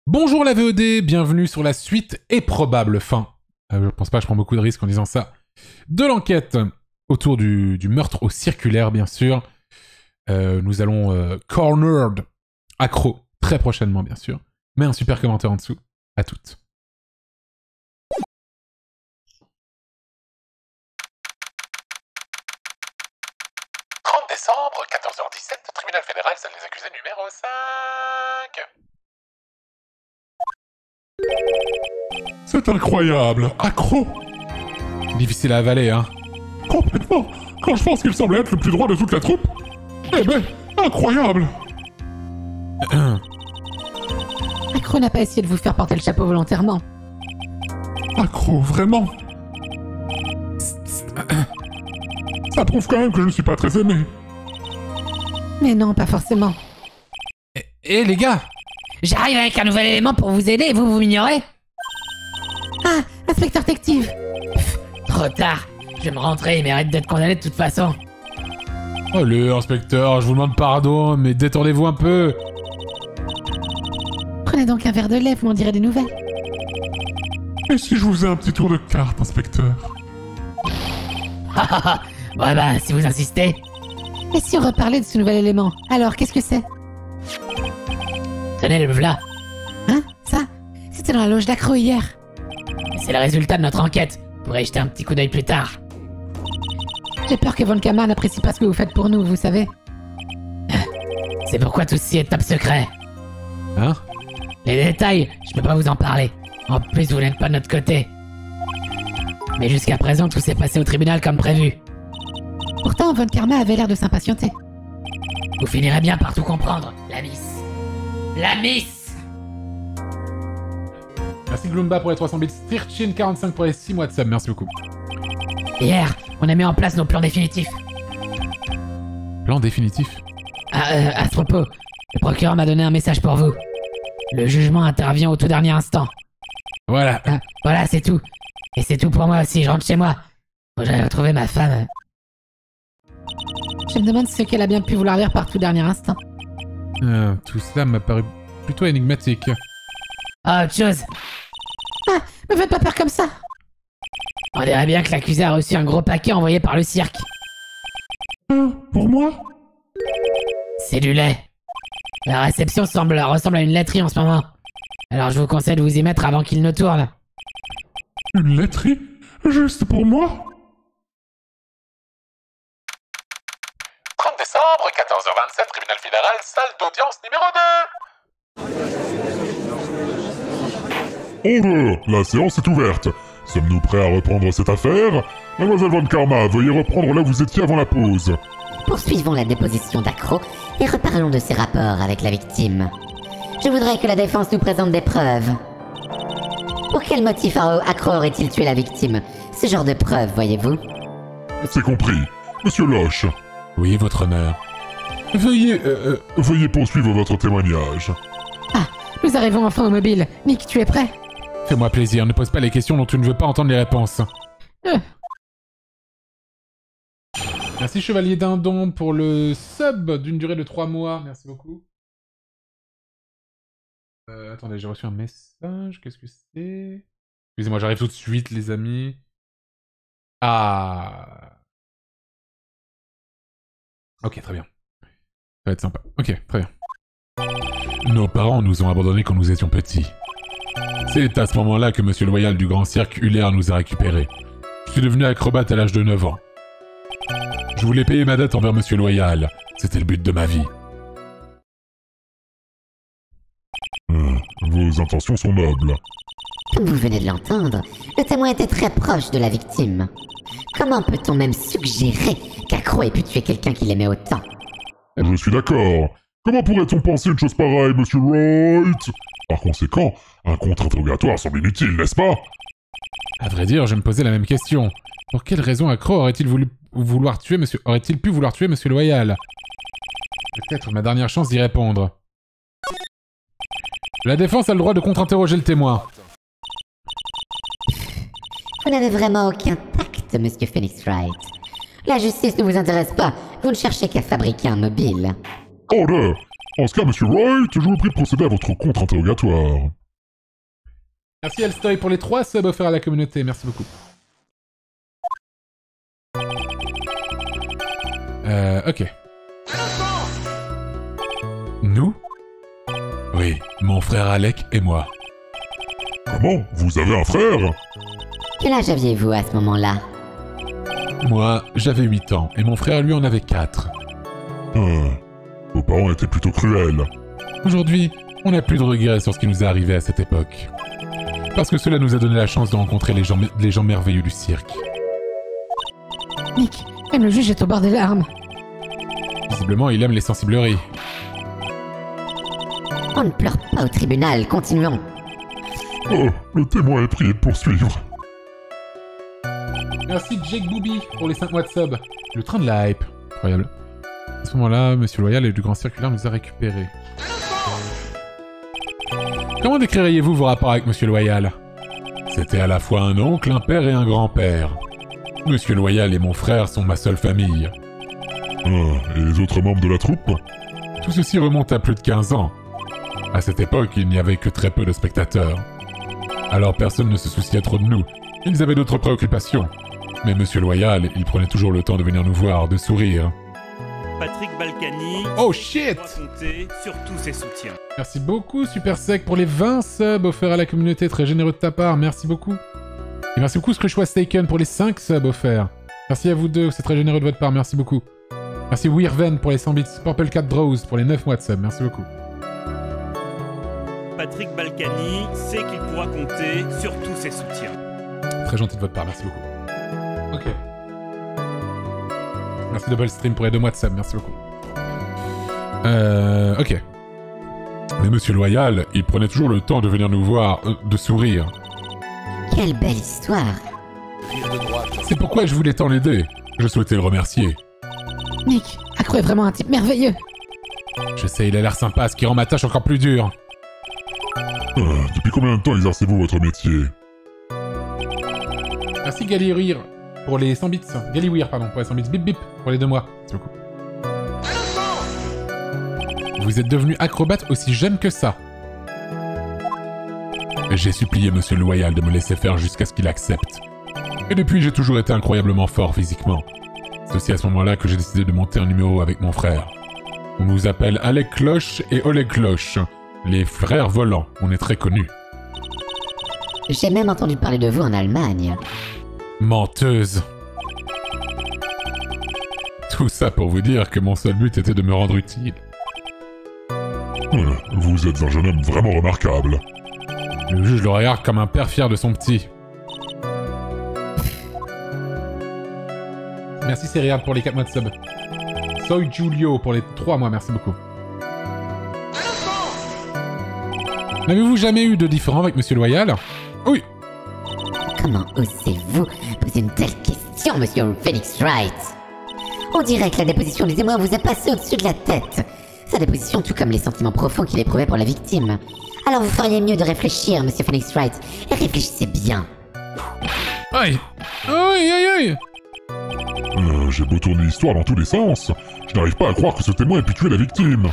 Bonjour la VOD, bienvenue sur la suite et probable fin. Je pense pas, je prends beaucoup de risques en disant ça. De l'enquête autour du meurtre au circulaire, bien sûr. Nous allons cornered accro très prochainement, bien sûr. Mais un super commentaire en dessous. À toutes. Décembre, 14h17, tribunal fédéral, salle des accusés numéro 5. C'est incroyable, accro. Difficile à avaler, hein. Complètement. Quand je pense qu'il semble être le plus droit de toute la troupe. Eh ben, incroyable. Accro n'a pas essayé de vous faire porter le chapeau volontairement. Accro, vraiment. Ça prouve quand même que je ne suis pas très aimé. Mais non, pas forcément. Eh les gars! J'arrive avec un nouvel élément pour vous aider et vous m'ignorez. Ah, inspecteur détective. Trop tard. Je vais me rentrer, il mérite d'être condamné de toute façon. Allez, inspecteur, je vous demande pardon, mais détendez-vous un peu. Prenez donc un verre de lait, vous m'en direz des nouvelles. Et si je vous faisais un petit tour de carte, inspecteur? Ouais bah, si vous insistez. Et si on reparlait de ce nouvel élément? Alors, qu'est-ce que c'est? Tenez, le v'là. Hein? Ça? C'était dans la loge d'accro hier. C'est le résultat de notre enquête. Vous pourrez y jeter un petit coup d'œil plus tard. J'ai peur que Von Kamar n'apprécie pas ce que vous faites pour nous, vous savez. C'est pourquoi tout ceci est top secret. Hein? Les détails, je peux pas vous en parler. En plus, vous n'êtes pas de notre côté. Mais jusqu'à présent, tout s'est passé au tribunal comme prévu. Pourtant, Von Karma avait l'air de s'impatienter. Vous finirez bien par tout comprendre, la miss. La miss! Merci Gloomba pour les 300 bits, Stirchin45 pour les 6 mois de sub, merci beaucoup. Hier, on a mis en place nos plans définitifs. Plan définitif? À ce propos, le procureur m'a donné un message pour vous. Le jugement intervient au tout dernier instant. Voilà. Voilà, c'est tout. Et c'est tout pour moi aussi, je rentre chez moi. Faut que j'aille retrouver ma femme. Je me demande ce qu'elle a bien pu vouloir dire par tout dernier instant. Tout cela m'a paru plutôt énigmatique. Ah, autre chose. Ah, me faites pas peur comme ça. On dirait bien que l'accusé a reçu un gros paquet envoyé par le cirque. Pour moi? C'est du lait. La réception ressemble à une laiterie en ce moment. Alors je vous conseille de vous y mettre avant qu'il ne tourne. Une laiterie? Juste pour moi? 30 décembre, 14h27, tribunal fédéral, salle d'audience numéro 2. Order! La séance est ouverte. Sommes-nous prêts à reprendre cette affaire? Mademoiselle Von Karma, veuillez reprendre là où vous étiez avant la pause. Poursuivons la déposition d'Accro et reparlons de ses rapports avec la victime. Je voudrais que la défense nous présente des preuves. Pour quel motif Accro aurait-il tué la victime? Ce genre de preuves, voyez-vous? C'est compris. Monsieur Loche, Oui, votre honneur. veuillez poursuivre votre témoignage. Ah, nous arrivons enfin au mobile. Nick, tu es prêt? Fais-moi plaisir, ne pose pas les questions dont tu ne veux pas entendre les réponses. Merci Chevalier Dindon pour le sub d'une durée de 3 mois. Merci beaucoup. Attendez, j'ai reçu un message. Qu'est-ce que c'est? Excusez-moi, j'arrive tout de suite, les amis. Ah. Ok, très bien. Ça va être sympa. Ok, très bien. Nos parents nous ont abandonnés quand nous étions petits. C'est à ce moment-là que Monsieur Loyal du Grand Cirque Huller nous a récupérés. Je suis devenu acrobate à l'âge de 9 ans. Je voulais payer ma dette envers Monsieur Loyal. C'était le but de ma vie. Vos intentions sont nobles. Comme vous venez de l'entendre, le témoin était très proche de la victime. Comment peut-on même suggérer qu'Accro ait pu tuer quelqu'un qu'il aimait autant? Je suis d'accord. Comment pourrait-on penser une chose pareille, Monsieur Wright? Par conséquent, un contre-interrogatoire semble inutile, n'est-ce pas? À vrai dire, je me posais la même question. Pour quelle raison Accro aurait-il pu vouloir tuer Monsieur Loyal? Peut-être ma dernière chance d'y répondre. La défense a le droit de contre-interroger le témoin. Vous n'avez vraiment aucun tact, Monsieur Phoenix Wright. La justice ne vous intéresse pas. Vous ne cherchez qu'à fabriquer un mobile. Order! En ce cas, Monsieur Wright, je vous prie de procéder à votre contre-interrogatoire. Merci Elstoy pour les 3 subs offerts à la communauté, merci beaucoup. Ok. Nous? Oui, mon frère Alec et moi. Comment? Vous avez un frère? Quel âge aviez-vous à ce moment-là? Moi, j'avais 8 ans, et mon frère lui en avait 4. Vos parents étaient plutôt cruels. Aujourd'hui, on n'a plus de regrets sur ce qui nous est arrivé à cette époque. Parce que cela nous a donné la chance de rencontrer les gens merveilleux du cirque. Nick, même le juge est au bord des larmes. Visiblement, il aime les sensibleries. On ne pleure pas au tribunal, continuons. Oh, le témoin est prié de poursuivre. Merci Jake Booby pour les 5 mois de sub. Le train de la hype. Incroyable. À ce moment-là, Monsieur Loyal et du Grand Circulaire nous a récupérés. Comment décririez-vous vos rapports avec Monsieur Loyal? C'était à la fois un oncle, un père et un grand-père. Monsieur Loyal et mon frère sont ma seule famille. Et les autres membres de la troupe? Tout ceci remonte à plus de 15 ans. À cette époque, il n'y avait que très peu de spectateurs. Alors personne ne se souciait trop de nous. Ils avaient d'autres préoccupations. Mais Monsieur Loyal, il prenait toujours le temps de venir nous voir, de sourire. Patrick Balkany. Oh shit! Compter sur tous ses soutiens. Merci beaucoup Super Sec pour les 20 subs offerts à la communauté, très généreux de ta part, merci beaucoup. Et merci beaucoup Scrushwas Taken pour les 5 subs offerts. Merci à vous deux, c'est très généreux de votre part, merci beaucoup. Merci Weirven pour les 100 bits, Purple Cat Draws pour les 9 mois de sub, merci beaucoup. Patrick Balkany sait qu'il pourra compter sur tous ses soutiens. Très gentil de votre part, merci beaucoup. Ok. Merci Double Stream pour les 2 mois de sub, merci beaucoup. Ok. Mais Monsieur Loyal, il prenait toujours le temps de venir nous voir, de sourire. Quelle belle histoire. C'est pourquoi je voulais tant l'aider. Je souhaitais le remercier. Nick, Accro est vraiment un type merveilleux. Je sais, il a l'air sympa, ce qui rend ma tâche encore plus dure. Depuis combien de temps exercez-vous votre métier? Merci Galiwir pour les 100 bits. Galiwir, pardon, pour les 100 bits. Bip bip pour les 2 mois. Merci beaucoup. Vous êtes devenu acrobate aussi jeune que ça. J'ai supplié Monsieur Loyal de me laisser faire jusqu'à ce qu'il accepte. Et depuis, j'ai toujours été incroyablement fort physiquement. C'est aussi à ce moment-là que j'ai décidé de monter un numéro avec mon frère. On nous appelle Alec Cloche et Oleg Cloche. Les frères volants, on est très connus. J'ai même entendu parler de vous en Allemagne. Menteuse. Tout ça pour vous dire que mon seul but était de me rendre utile. Vous êtes un jeune homme vraiment remarquable. Le juge le regarde comme un père fier de son petit. Merci Céréal pour les 4 mois de sub. Soy Giulio pour les 3 mois, merci beaucoup. N'avez-vous jamais eu de différend avec Monsieur Loyal? Oui. Comment osez-vous poser une telle question, Monsieur Phoenix Wright? On dirait que la déposition du témoin vous a passé au-dessus de la tête. Sa déposition, tout comme les sentiments profonds qu'il éprouvait pour la victime. Alors vous feriez mieux de réfléchir, Monsieur Phoenix Wright, et réfléchissez bien. Aïe. Aïe aïe aïe. J'ai beau tourner l'histoire dans tous les sens, je n'arrive pas à croire que ce témoin ait pu tuer la victime.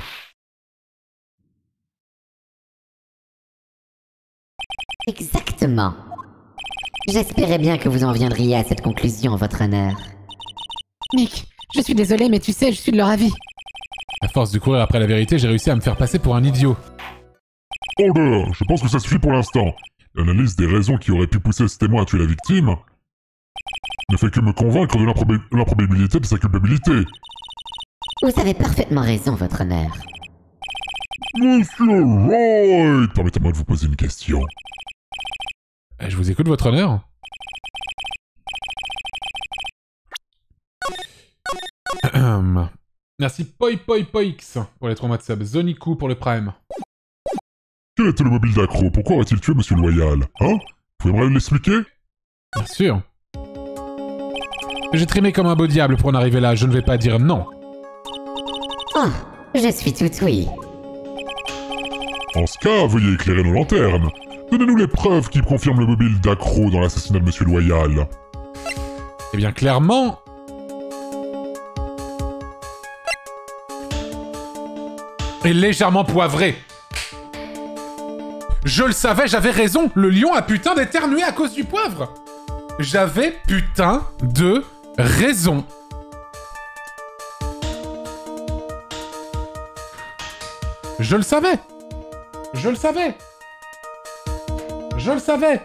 Exactement. J'espérais bien que vous en viendriez à cette conclusion, votre honneur. Nick, je suis désolé, mais tu sais, je suis de leur avis. À force de courir après la vérité, j'ai réussi à me faire passer pour un idiot. Order, je pense que ça suffit pour l'instant. L'analyse des raisons qui auraient pu pousser ce témoin à tuer la victime ne fait que me convaincre de l'improbabilité de sa culpabilité. Vous avez parfaitement raison, votre honneur. Monsieur Wright, permettez-moi de vous poser une question. Je vous écoute, votre honneur. Merci Poi Poi Poix pour les 3 mois de sub. Zoniku pour le prime. Quel était le mobile d'Accro? Pourquoi aurait-il tué Monsieur Loyal? Hein? Vous pouvez me l'expliquer? Bien sûr. J'ai trimé comme un beau diable pour en arriver là, je ne vais pas dire non. Oh, je suis tout oui. En ce cas, veuillez éclairer nos lanternes. Donnez-nous les preuves qui confirment le mobile d'Accro dans l'assassinat de Monsieur Loyal. Eh bien, clairement... est légèrement poivré. Je le savais, j'avais raison. Le lion a putain d'éternué à cause du poivre. J'avais putain de raison. Je le savais. Je le savais. Je le savais.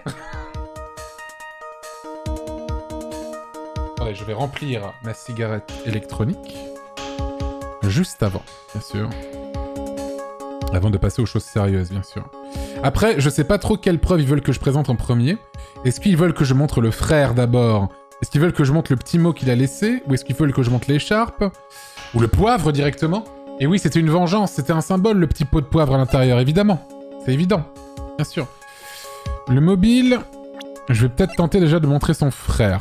Attendez, je vais remplir ma cigarette électronique. Juste avant, bien sûr. Avant de passer aux choses sérieuses, bien sûr. Après, je sais pas trop quelle preuve ils veulent que je présente en premier. Est-ce qu'ils veulent que je montre le frère d'abord? Est-ce qu'ils veulent que je montre le petit mot qu'il a laissé? Ou est-ce qu'ils veulent que je montre l'écharpe? Ou le poivre directement? Et oui, c'était une vengeance, c'était un symbole, le petit pot de poivre à l'intérieur, évidemment. C'est évident, bien sûr. Le mobile, je vais peut-être tenter déjà de montrer son frère.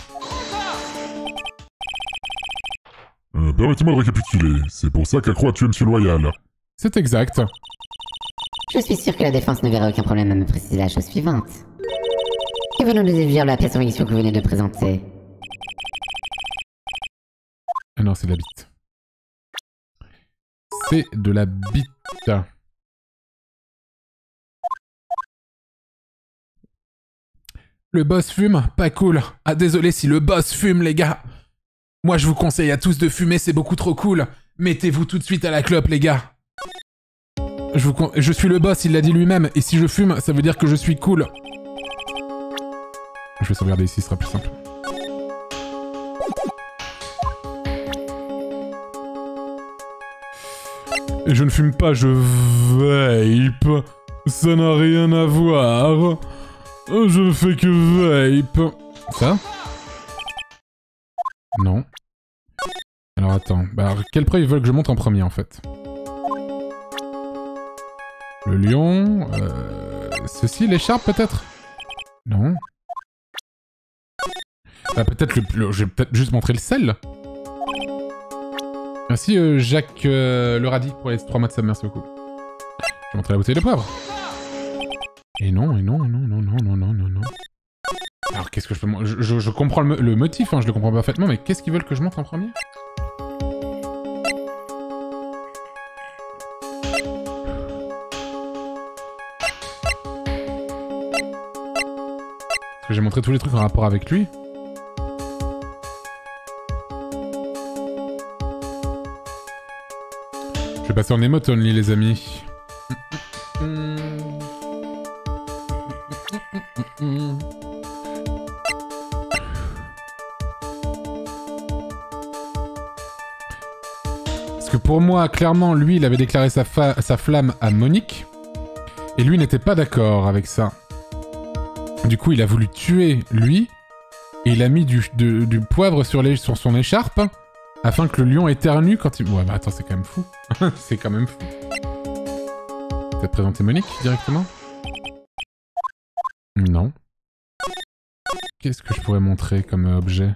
Permettez-moi de récapituler. C'est pour ça qu'Accro a tué Monsieur Loyal. C'est exact. Je suis sûr que la défense ne verra aucun problème à me préciser la chose suivante. Que venons-nous de dire la pièce en question que vous venez de présenter? Ah non, c'est de la bite. C'est de la bite. Le boss fume? Pas cool. Ah désolé si le boss fume, les gars. Moi, je vous conseille à tous de fumer, c'est beaucoup trop cool. Mettez-vous tout de suite à la clope, les gars. Je suis le boss, il l'a dit lui-même, et si je fume, ça veut dire que je suis cool. Je vais sauvegarder ici, ce sera plus simple. Et je ne fume pas, je vape. Ça n'a rien à voir. Je ne fais que vape. Ça? Non. Alors attends, bah quelle preuve ils veulent que je montre en premier en fait? Le lion... Ceci, l'écharpe peut-être? Non. Bah peut-être je vais peut-être juste montrer le sel. Merci Jacques le radis pour les 3 mois de sub, merci beaucoup. Je vais montrer la bouteille de poivre. Et non, et non, et non, non, non, non, non, non, non. Alors qu'est-ce que je peux... Je comprends le motif, hein, je le comprends parfaitement, mais qu'est-ce qu'ils veulent que je montre en premier? Parce que j'ai montré tous les trucs en rapport avec lui. Je vais passer en emote only, les amis. Parce que pour moi, clairement, lui, il avait déclaré sa flamme à Monique. Et lui n'était pas d'accord avec ça. Du coup, il a voulu tuer lui. Et il a mis du poivre sur son écharpe. Afin que le lion éternue quand il... Ouais, bah attends, c'est quand même fou. C'est quand même fou. Peut-être présenter Monique, directement? Non. Qu'est-ce que je pourrais montrer comme objet?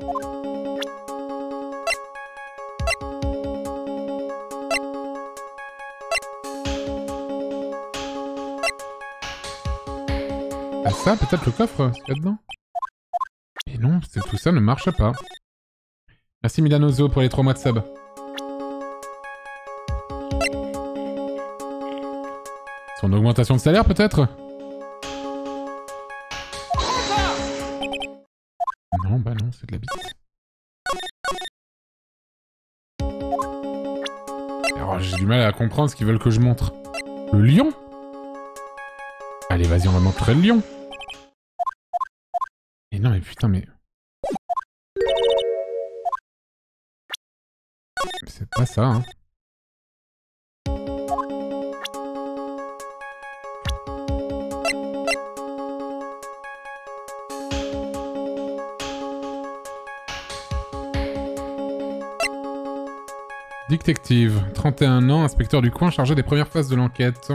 Ah ça, peut-être le coffre, ce qu'il y a dedans? Et non, tout ça ne marche pas. Merci Milanozo pour les 3 mois de sub. Son augmentation de salaire peut-être? Non, bah non, c'est de la bite. Alors j'ai du mal à comprendre ce qu'ils veulent que je montre. Le lion? Allez, vas-y, on va montrer le lion. Et non, mais putain, mais... C'est pas ça, hein. Détective, 31 ans, inspecteur du coin chargé des premières phases de l'enquête.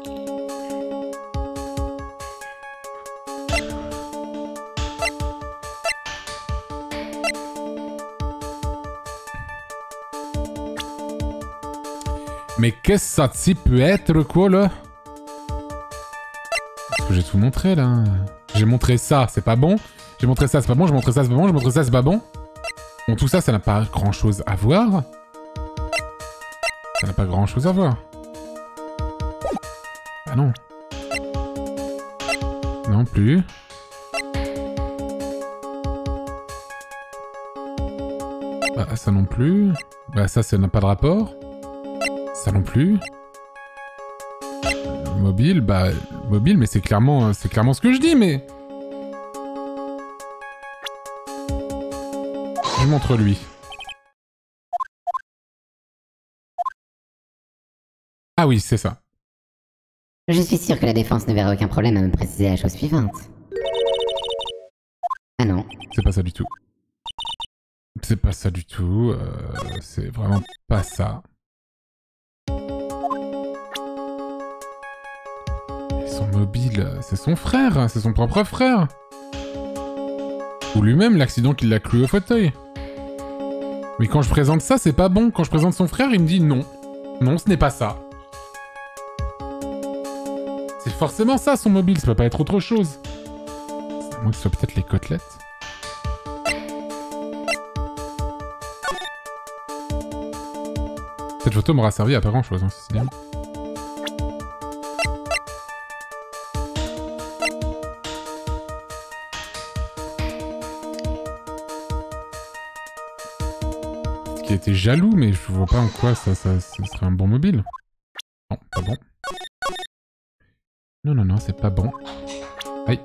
Mais qu'est-ce que ça peut être, quoi, là? Parce que j'ai tout montré, là. J'ai montré ça, c'est pas bon. J'ai montré ça, c'est pas bon. J'ai montré ça, c'est pas bon. J'ai montré ça, c'est pas bon. Bon, tout ça, ça n'a pas grand-chose à voir. Ça n'a pas grand-chose à voir. non. Non plus. Bah ça non plus. Bah ça n'a pas de rapport. Ça non plus. Mobile, bah... Mobile, mais c'est clairement ce que je dis, mais... Je montre lui. Ah oui, c'est ça. Je suis sûr que la défense ne verra aucun problème à me préciser la chose suivante. Ah non. C'est pas ça du tout. C'est pas ça du tout. C'est vraiment pas ça. Et son mobile, c'est son frère. C'est son propre frère. Ou lui-même, l'accident qui l'a cloué au fauteuil. Mais quand je présente ça, c'est pas bon. Quand je présente son frère, il me dit non. Non, ce n'est pas ça. C'est forcément ça, son mobile. Ça peut pas être autre chose. À moins que ce soit peut-être les côtelettes. Cette photo m'aura servi à pas grand chose, hein, ceci dit. Est-ce qu'il était jaloux, mais je vois pas en quoi ça serait un bon mobile. Non, pas bon. Non, c'est pas bon. Aïe.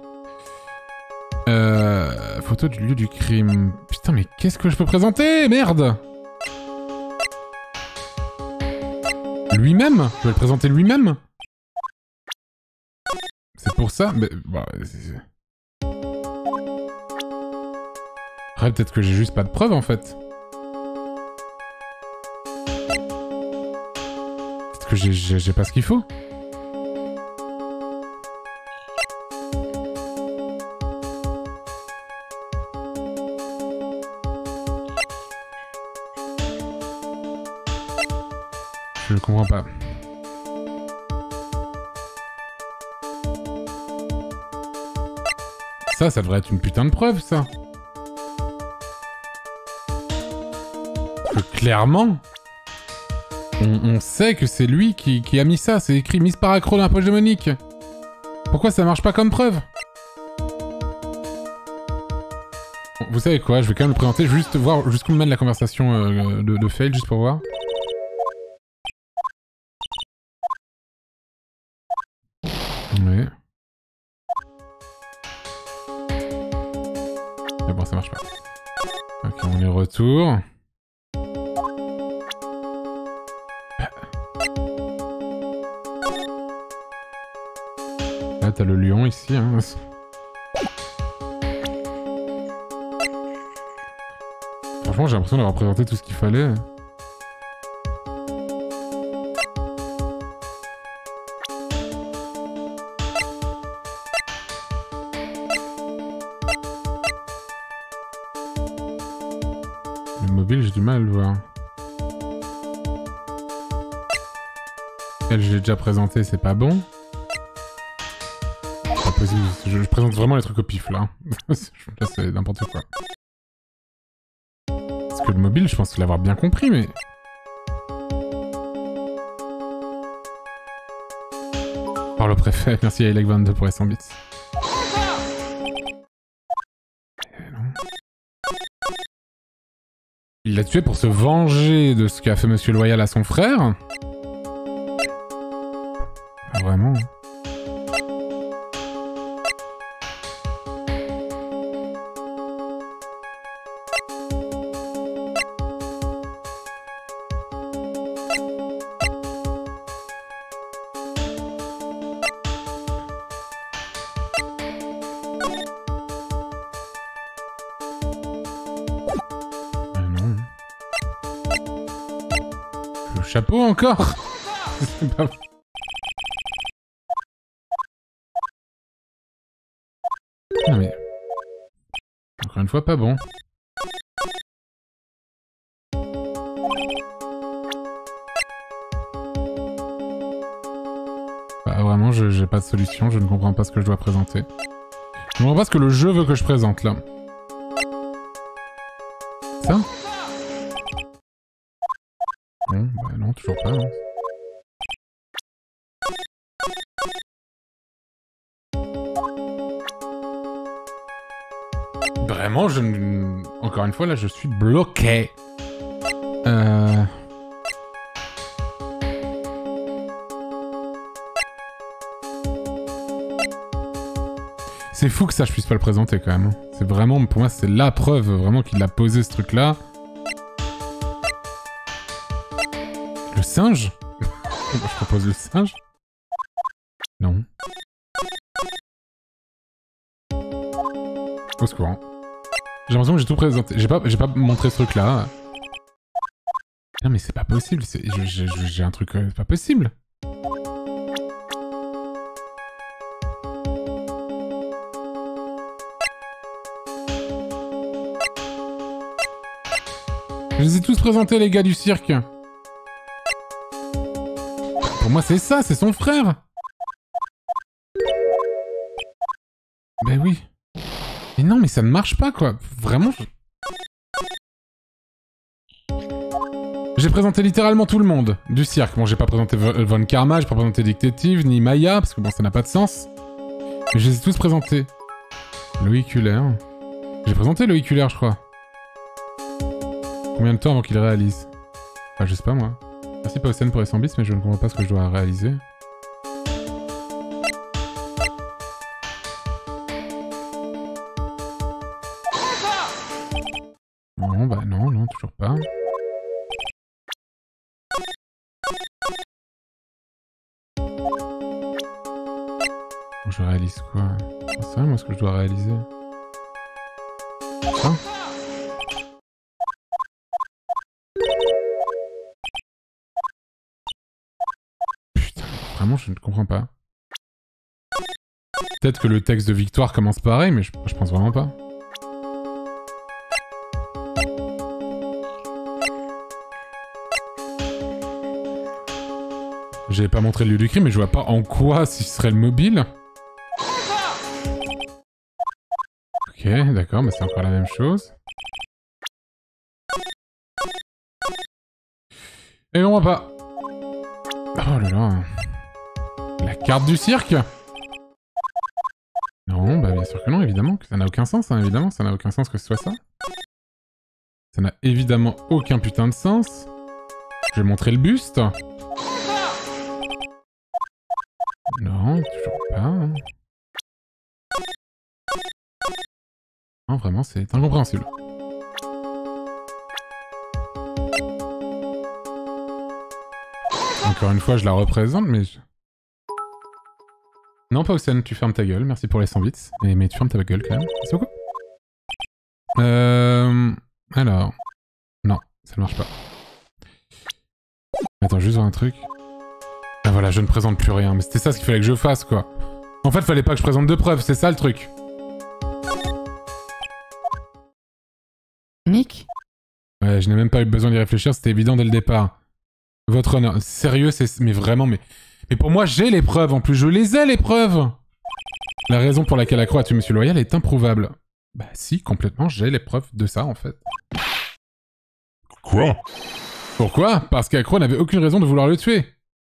Photo du lieu du crime. Putain, mais qu'est-ce que je peux présenter? Merde! Lui-même? Je vais le présenter lui-même? C'est pour ça? Mais... Bah, après, peut-être que j'ai juste pas de preuves, en fait. Peut-être que j'ai pas ce qu'il faut. Je comprends pas. Ça devrait être une putain de preuve, ça. Parce que clairement, on sait que c'est lui qui a mis ça. C'est écrit mise par accro dans la poche de Monique. Pourquoi ça marche pas comme preuve? Bon, vous savez quoi, je vais quand même le présenter, juste voir jusqu'où me mène la conversation de fail, juste pour voir. Oui. Mais bon, ça marche pas. Ok, on est retour. Là, t'as le lion ici, hein. Franchement, j'ai l'impression d'avoir présenté tout ce qu'il fallait. Le mobile, j'ai du mal à le voir. Elle, je l'ai déjà présenté, c'est pas bon. Pas possible, je présente vraiment les trucs au pif, là. Là, c'est n'importe quoi. Parce que le mobile, je pense l'avoir bien compris, mais... Par le préfet, merci à Elec22 pour les 100 bits. Il l'a tué pour se venger de ce qu'a fait Monsieur Loyal à son frère. Ah, vraiment. Chapeau encore. C'est pas... Non mais... Encore une fois, pas bon. Bah vraiment, j'ai pas de solution, je ne comprends pas ce que je dois présenter. Je ne comprends pas ce que le jeu veut que je présente, là. Ça ? Bon, bah non, toujours pas. Hein. Vraiment, je ne... Encore une fois, là, je suis bloqué. C'est fou que ça, je puisse pas le présenter, quand même. C'est vraiment... Pour moi, c'est la preuve, vraiment, qu'il a posé ce truc-là. Le singe? Je propose le singe? Non. Au secours. J'ai l'impression que j'ai tout présenté. J'ai pas montré ce truc-là. Non mais c'est pas possible. J'ai un truc... c'est pas possible. Je les ai tous présentés, les gars du cirque. Pour moi, c'est ça, c'est son frère. Ben oui. Mais non, mais ça ne marche pas, quoi. Vraiment. J'ai présenté littéralement tout le monde du cirque. Bon, j'ai pas présenté Von Karma, j'ai pas présenté Dictative, ni Maya, parce que bon, ça n'a pas de sens. Mais je les ai tous présentés. Loïc Huller. J'ai présenté Loïc Huller, je crois. Combien de temps avant qu'il réalise? Enfin, je sais pas, moi. Merci Pausen pour les 100 bits, mais je ne comprends pas ce que je dois réaliser. Non, bah non, toujours pas. Je réalise quoi? C'est vrai, moi, ce que je dois réaliser. Ça? Putain, vraiment, je ne comprends pas. Peut-être que le texte de victoire commence pareil, mais je pense vraiment pas. J'avais pas montré le lieu du crime, mais je vois pas en quoi ce serait le mobile. Ok, d'accord, mais c'est encore la même chose. Et on voit pas. Oh là là. La carte du cirque? Non, bah bien sûr que non, évidemment. Que ça n'a aucun sens, hein, évidemment. Ça n'a aucun sens que ce soit ça. Ça n'a évidemment aucun putain de sens. Je vais montrer le buste. Non, toujours pas. Hein. Non, vraiment, c'est incompréhensible. Encore une fois, je la représente, mais... Non, Pausen, tu fermes ta gueule. Merci pour les 100 bits. Mais tu fermes ta gueule, quand même. C'est beaucoup. Alors... Non, ça ne marche pas. Attends, juste voir un truc. Ah voilà, je ne présente plus rien. Mais c'était ça ce qu'il fallait que je fasse, quoi. En fait, fallait pas que je présente de preuves, c'est ça le truc. Nick? Ouais, je n'ai même pas eu besoin d'y réfléchir, c'était évident dès le départ. Votre honneur. Sérieux, c'est... Mais vraiment, mais pour moi, j'ai les preuves, en plus. Je les ai, les preuves. La raison pour laquelle Accro a tué Monsieur Loyal est improuvable. Bah si, complètement, j'ai les preuves de ça, en fait. Quoi? Pourquoi? Parce qu'Accro n'avait aucune raison de vouloir le tuer.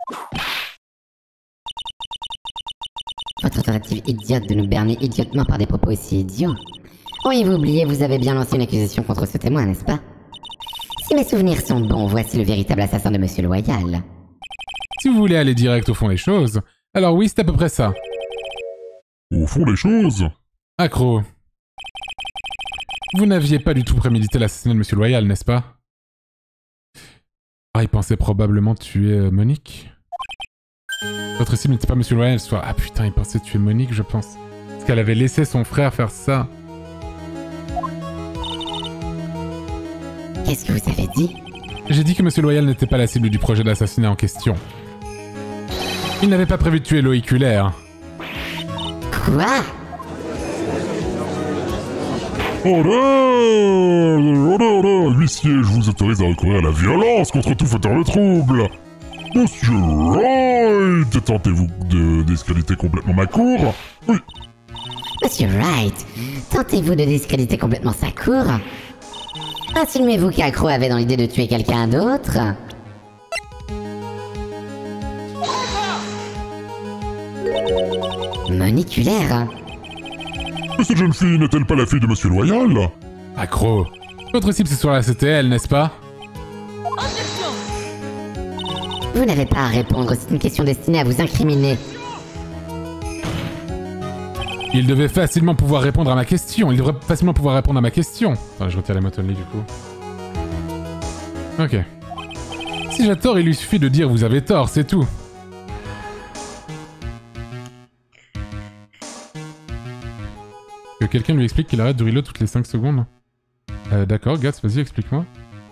Votre tentative idiote de nous berner idiotement par des propos aussi idiots. Auriez-vous oublié, vous avez bien lancé une accusation contre ce témoin, n'est-ce pas? Si mes souvenirs sont bons, voici le véritable assassin de Monsieur Loyal. Si vous voulez aller direct au fond des choses, alors oui, c'est à peu près ça. Au fond des choses? Accro. Vous n'aviez pas du tout prémédité l'assassinat de Monsieur Loyal, n'est-ce pas? Ah, il pensait probablement tuer Monique. Votre cible n'était pas Monsieur Loyal, soit... Ah putain, il pensait tuer Monique, je pense. Parce qu'elle avait laissé son frère faire ça. Qu'est-ce que vous avez dit? J'ai dit que Monsieur Loyal n'était pas la cible du projet d'assassinat en question. Il n'avait pas prévu de tuer Loïc Huller. Quoi? Huissier, je vous autorise à recourir à la violence contre tout fauteur de trouble. Monsieur Wright, tentez-vous de discréditer complètement ma cour? Oui. Monsieur Wright, tentez-vous de discréditer complètement sa cour? Insinuez-vous qu'Accro avait dans l'idée de tuer quelqu'un d'autre? Moniculaire? Mais cette jeune fille n'est-elle pas la fille de Monsieur Loyal? Accro. Votre cible c'est sur la CTL, n'est-ce pas? Vous n'avez pas à répondre, c'est une question destinée à vous incriminer. Il devait facilement pouvoir répondre à ma question. Il devrait facilement pouvoir répondre à ma question. Attends, je retire les motonley du coup. Ok. Si j'ai tort, il lui suffit de dire vous avez tort, c'est tout. Que quelqu'un lui explique qu'il arrête de reload toutes les 5 secondes. D'accord, Gats, vas-y, explique-moi.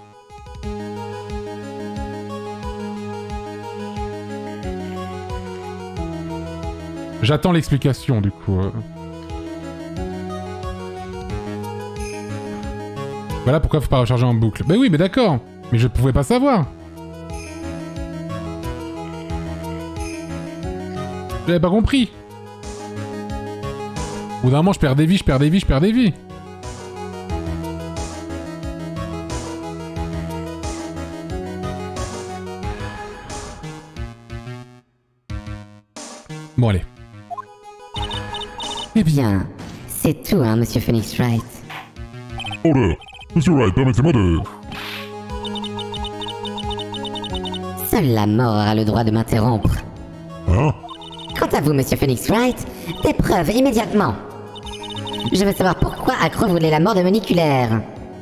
J'attends l'explication, du coup. Voilà pourquoi faut pas recharger en boucle. Bah oui, mais d'accord. Mais je pouvais pas savoir. J'avais pas compris. Au bout d'un moment, je perds des vies, je perds des vies, je perds des vies. Bon, allez. Eh bien, c'est tout, hein, Monsieur Phoenix Wright. Order. Monsieur Wright, permettez-moi de... Seule la mort aura le droit de m'interrompre. Hein? Quant à vous, Monsieur Phoenix Wright, des preuves immédiatement. Je veux savoir pourquoi Accro voulait la mort de Moniculaire.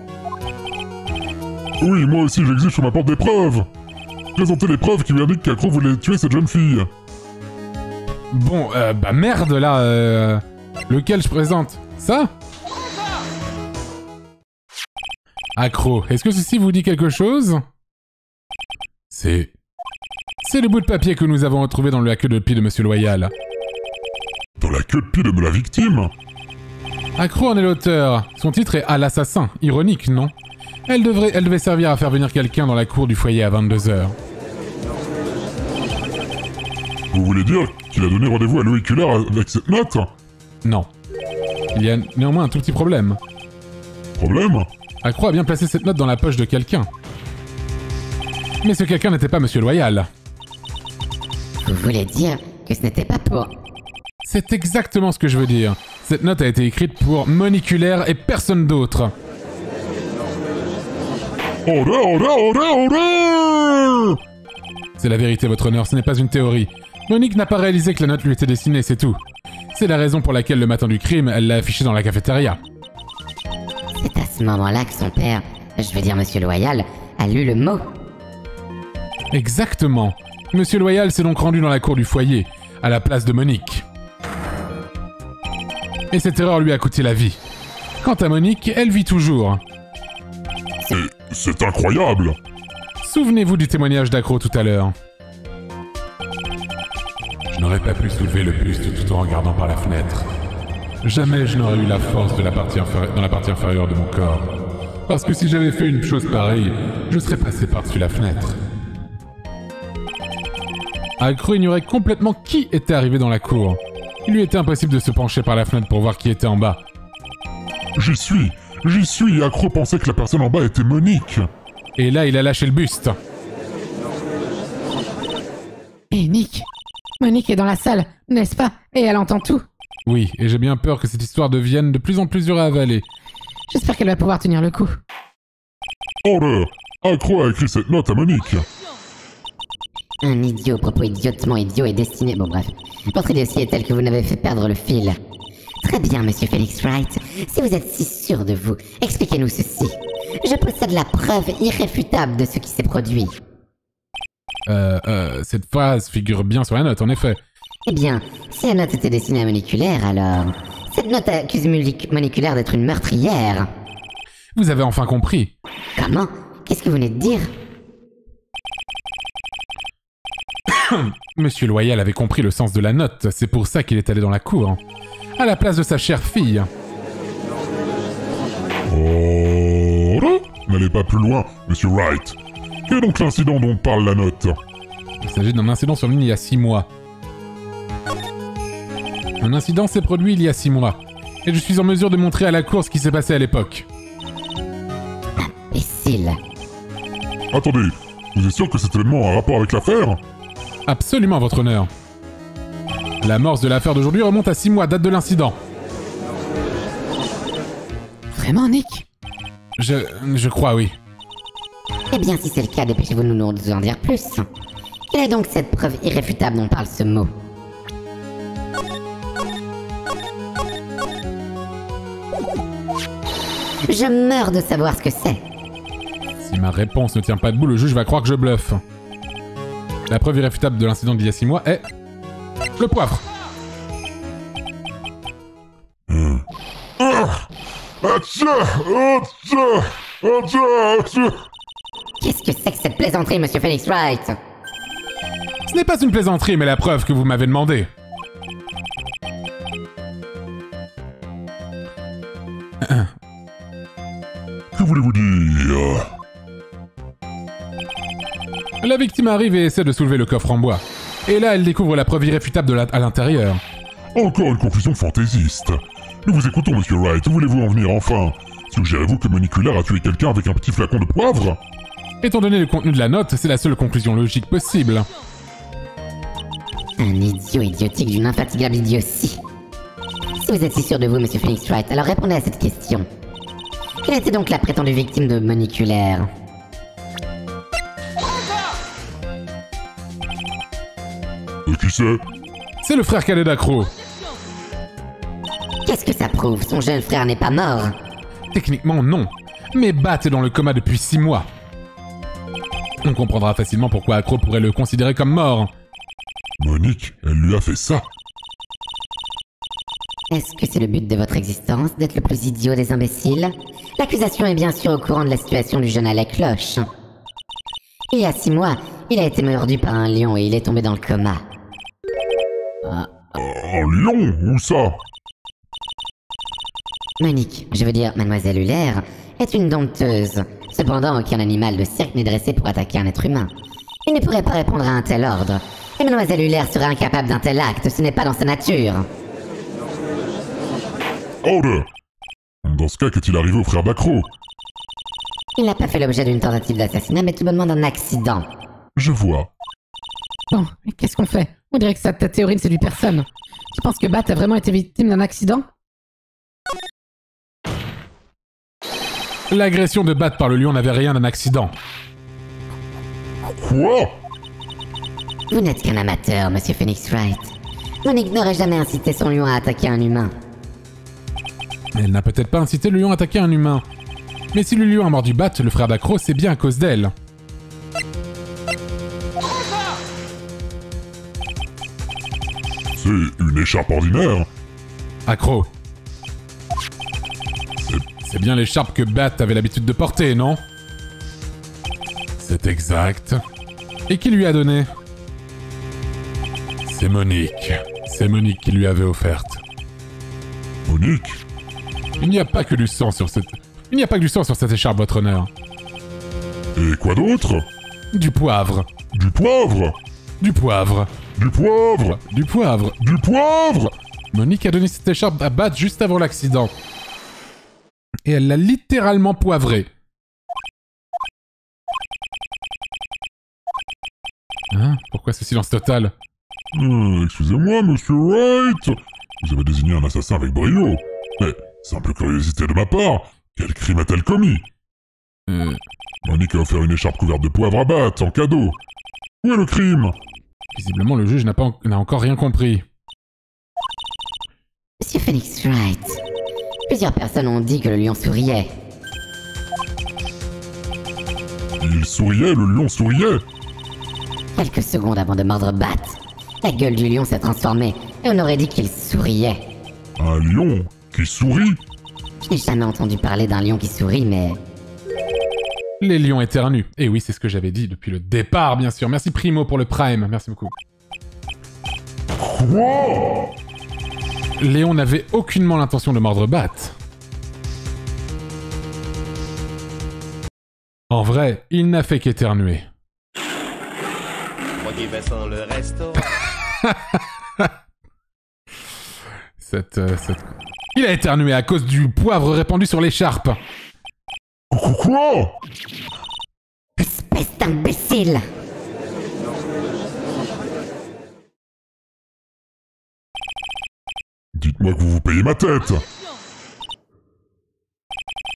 Oui, moi aussi j'exige sur ma porte des preuves. Présentez les preuves qui lui indiquent qu'Accro voulait tuer cette jeune fille. Bon, bah merde, là, lequel je présente? Ça? Accro, est-ce que ceci vous dit quelque chose? C'est le bout de papier que nous avons retrouvé dans la queue de pied de Monsieur Loyal. Dans la queue de pied de la victime? Accro en est l'auteur. Son titre est À l'assassin. Ironique, non? Elle devait servir à faire venir quelqu'un dans la cour du foyer à 22h. Vous voulez dire qu'il a donné rendez-vous à Loïculaire avec cette note? Non. Il y a néanmoins un tout petit problème. Problème? Accro a bien placé cette note dans la poche de quelqu'un. Mais ce quelqu'un n'était pas Monsieur Loyal. Vous voulez dire que ce n'était pas pour... C'est exactement ce que je veux dire. Cette note a été écrite pour Moniculaire et personne d'autre. Order, order, order, order! C'est la vérité, votre honneur, ce n'est pas une théorie. Monique n'a pas réalisé que la note lui était destinée, c'est tout. C'est la raison pour laquelle le matin du crime, elle l'a affichée dans la cafétéria. C'est à ce moment-là que son père, je veux dire Monsieur Loyal, a lu le mot. Exactement. Monsieur Loyal s'est donc rendu dans la cour du foyer, à la place de Monique. Et cette erreur lui a coûté la vie. Quant à Monique, elle vit toujours. C'est incroyable! Souvenez-vous du témoignage d'Accro tout à l'heure. Je n'aurais pas pu soulever le buste tout en regardant par la fenêtre. Jamais je n'aurais eu la force de dans la partie inférieure de mon corps. Parce que si j'avais fait une chose pareille, je serais passé par-dessus la fenêtre. Accro ignorait complètement qui était arrivé dans la cour. Il lui était impossible de se pencher par la fenêtre pour voir qui était en bas. J'y suis! Accro pensait que la personne en bas était Monique! Et là, il a lâché le buste. Hé, Nick, Monique est dans la salle, n'est-ce pas? Et elle entend tout. Oui, et j'ai bien peur que cette histoire devienne de plus en plus dure à avaler. J'espère qu'elle va pouvoir tenir le coup. Order! Accro a écrit cette note à Monique! Un idiot, propos idiotement idiot est destiné... Bon bref, votre idée aussi est telle que vous n'avez fait perdre le fil. Très bien, Monsieur Phoenix Wright. Si vous êtes si sûr de vous, expliquez-nous ceci. Je possède la preuve irréfutable de ce qui s'est produit. Cette phrase figure bien sur la note, en effet. Eh bien, si la note était destinée à Moniculaire, alors... Cette note accuse Moniculaire d'être une meurtrière. Vous avez enfin compris. Comment? Qu'est-ce que vous venez de dire? Monsieur Loyal avait compris le sens de la note, c'est pour ça qu'il est allé dans la cour. À la place de sa chère fille. Order! N'allez pas plus loin, Monsieur Wright. Quel est donc l'incident dont parle la note? Il s'agit d'un incident survenu il y a 6 mois. Un incident s'est produit il y a 6 mois. Et je suis en mesure de montrer à la cour ce qui s'est passé à l'époque. Imbécile. Attendez, vous êtes sûr que cet événement a un rapport avec l'affaire? Absolument, votre honneur. L'amorce de l'affaire d'aujourd'hui remonte à 6 mois, date de l'incident. Vraiment, Nick? Je crois, oui. Eh bien, si c'est le cas, dépêchez-vous de nous en dire plus. Quelle est donc cette preuve irréfutable dont parle ce mot? Je meurs de savoir ce que c'est. Si ma réponse ne tient pas debout, le juge va croire que je bluffe. La preuve irréfutable de l'incident d'il y a 6 mois est... le poivre. Qu'est-ce que c'est que cette plaisanterie, monsieur Phoenix Wright? Ce n'est pas une plaisanterie, mais la preuve que vous m'avez demandé. Que voulez-vous dire? La victime arrive et essaie de soulever le coffre en bois. Et là, elle découvre la preuve irréfutable à l'intérieur. Encore une conclusion fantaisiste. Nous vous écoutons, monsieur Wright. Où voulez-vous en venir, enfin? Suggérez-vous que Moniculaire a tué quelqu'un avec un petit flacon de poivre? Étant donné le contenu de la note, c'est la seule conclusion logique possible. Un idiot idiotique d'une infatigable idiotie. Si vous êtes si sûr de vous, monsieur Phoenix Wright, alors répondez à cette question. Quelle était donc la prétendue victime de Moniculaire? Qui c'est? C'est le frère cadet d'Acro. Qu'est-ce que ça prouve? Son jeune frère n'est pas mort. Techniquement, non. Mais Bat est dans le coma depuis 6 mois. On comprendra facilement pourquoi Acro pourrait le considérer comme mort. Monique, elle lui a fait ça. Est-ce que c'est le but de votre existence, d'être le plus idiot des imbéciles? L'accusation est bien sûr au courant de la situation du jeune Alec Cloche. Il y a 6 mois, il a été mordu par un lion et il est tombé dans le coma. Un lion? Où ça? Monique, je veux dire Mademoiselle Huller, est une dompteuse. Cependant, aucun animal de cirque n'est dressé pour attaquer un être humain. Il ne pourrait pas répondre à un tel ordre. Et Mademoiselle Huller serait incapable d'un tel acte, ce n'est pas dans sa nature. Order! Dans ce cas, qu'est-il arrivé au frère d'Acro? Il n'a pas fait l'objet d'une tentative d'assassinat, mais tout bonnement d'un accident. Je vois. Bon, mais qu'est-ce qu'on fait? On dirait que ta théorie ne séduit personne. Tu penses que Bat a vraiment été victime d'un accident? L'agression de Bat par le lion n'avait rien d'un accident. Quoi? Vous n'êtes qu'un amateur, monsieur Phoenix Wright. Monique n'aurait jamais incité son lion à attaquer un humain. Mais elle n'a peut-être pas incité le lion à attaquer un humain. Mais si le lion a mordu Bat, le frère d'Acro, c'est bien à cause d'elle. C'est une écharpe ordinaire. Acro. C'est bien l'écharpe que Bat avait l'habitude de porter, non? C'est exact. Et qui lui a donné? C'est Monique. C'est Monique qui lui avait offerte. Monique? Il n'y a pas que du sang sur cette... Il n'y a pas que du sang sur cette écharpe, votre honneur. Et quoi d'autre? Du poivre. Du poivre? Du poivre. Du poivre? Du poivre. Du poivre? Monique a donné cette écharpe à Bat juste avant l'accident. Et elle l'a littéralement poivrée. Hein? Pourquoi ce silence total? Excusez-moi, monsieur Wright. Vous avez désigné un assassin avec brio. Mais, simple curiosité de ma part, quel crime a-t-elle commis? Monique a offert une écharpe couverte de poivre à Bat, en cadeau. Où est le crime? Visiblement, le juge n'a encore rien compris. Monsieur Phoenix Wright, plusieurs personnes ont dit que le lion souriait. Il souriait, le lion souriait. Quelques secondes avant de mordre Bat, la gueule du lion s'est transformée et on aurait dit qu'il souriait. Un lion qui sourit? Je n'ai jamais entendu parler d'un lion qui sourit, mais... Les lions éternuent. Et oui, c'est ce que j'avais dit depuis le départ, bien sûr. Merci Primo pour le Prime. Merci beaucoup. Quoi? Léon n'avait aucunement l'intention de mordre Bat. En vrai, il n'a fait qu'éternuer. Moi qui vais sans le resto. Il a éternué à cause du poivre répandu sur l'écharpe. Quoi? Espèce d'imbécile! Dites-moi que vous vous payez ma tête.